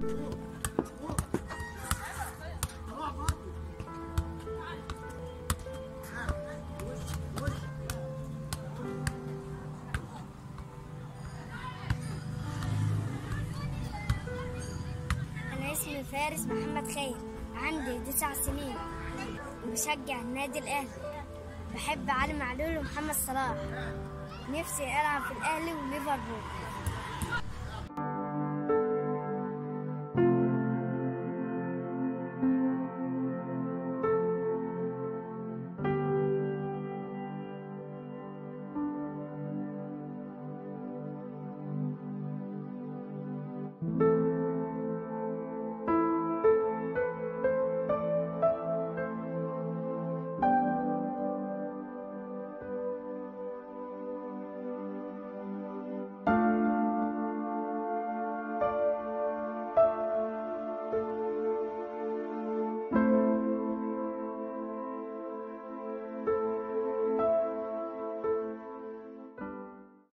أنا اسمي فارس محمد خير، عندي 9 سنين وبشجع النادي الأهلي. بحب علي معلول ومحمد صلاح. نفسي ألعب في الأهلي وليفربول.